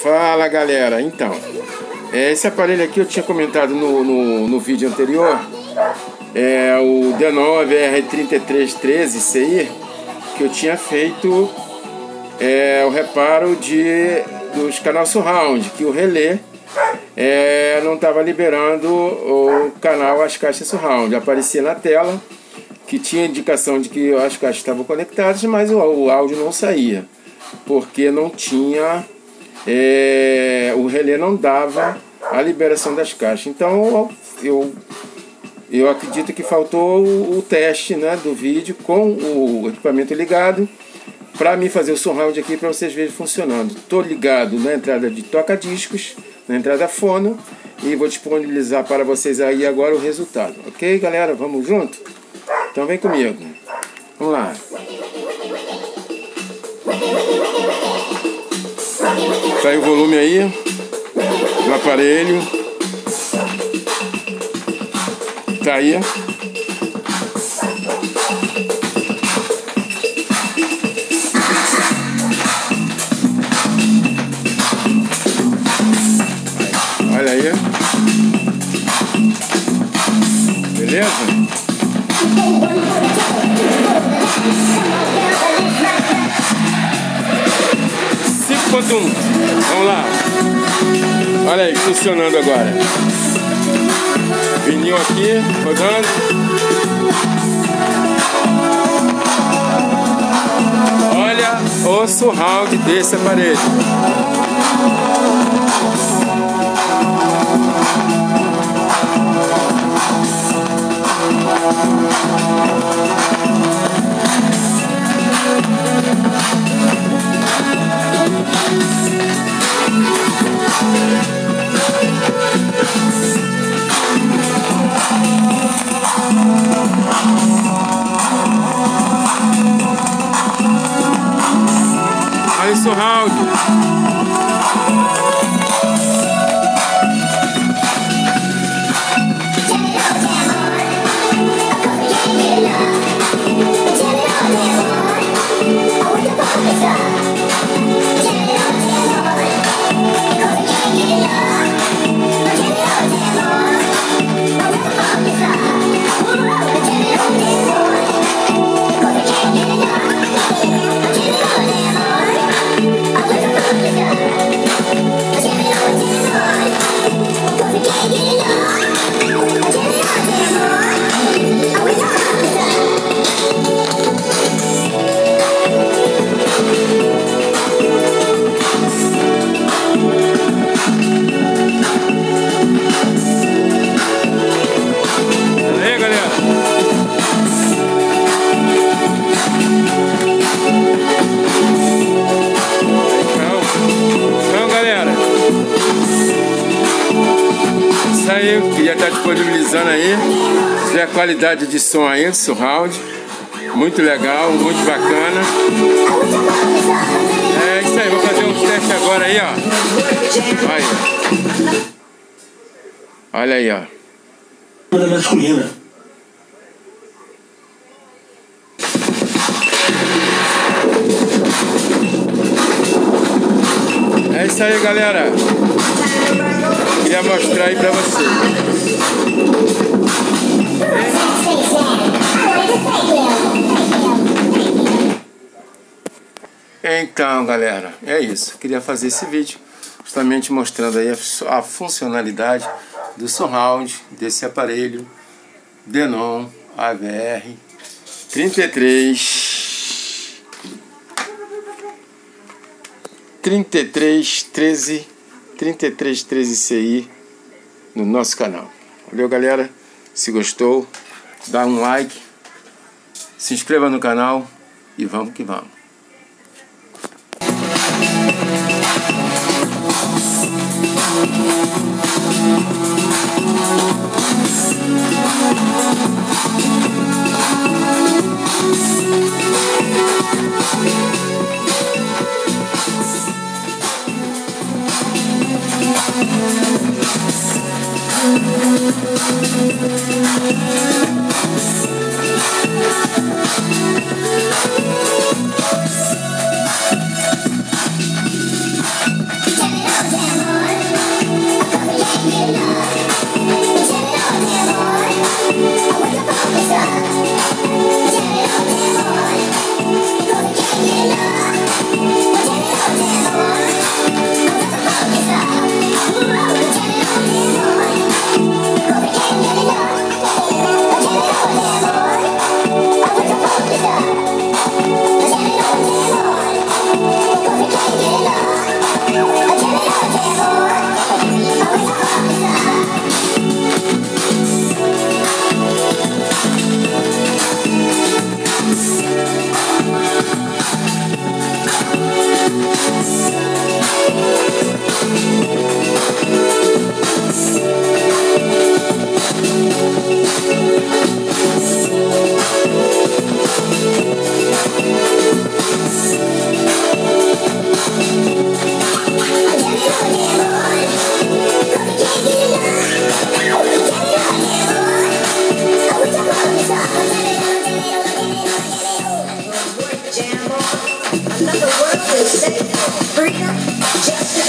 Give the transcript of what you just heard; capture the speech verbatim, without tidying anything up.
Fala galera, então esse aparelho aqui eu tinha comentado no, no, no vídeo anterior, é o Denon A V R trinta e três treze C I, que eu tinha feito é, o reparo de, dos canal surround, que o relé é, não estava liberando o canal as caixas surround. Aparecia na tela que tinha indicação de que as caixas estavam conectadas, mas o, o áudio não saía, porque não tinha é, o relé não dava a liberação das caixas. Então eu, eu acredito que faltou o, o teste, né, do vídeo com o equipamento ligado para mim fazer o surround aqui para vocês verem funcionando. Estou ligado na entrada de toca-discos, na entrada fono, e vou disponibilizar para vocês aí agora o resultado. Ok, galera? Vamos junto? Então vem comigo. Vamos lá. Tá aí o volume aí do aparelho. Tá aí. Olha aí. Beleza? cinco ponto um. Vamos lá. Olha aí, funcionando agora. Vinil aqui, rodando. Olha o surround desse aparelho. Olha o surround. Aí, eu queria estar disponibilizando aí, ver a qualidade de som aí do surround, muito legal, muito bacana. É isso aí, vou fazer uns testes agora aí, ó. Olha, olha aí, ó. É isso aí, galera. Queria mostrar aí pra vocês. Então, galera, é isso. Queria fazer esse vídeo justamente mostrando aí a, a funcionalidade do surround desse aparelho Denon A V R trinta e três trinta e três treze trinta e três treze C I no nosso canal. Valeu, galera. Se gostou, dá um like, se inscreva no canal e vamos que vamos. that the world is safe, freedom, justice.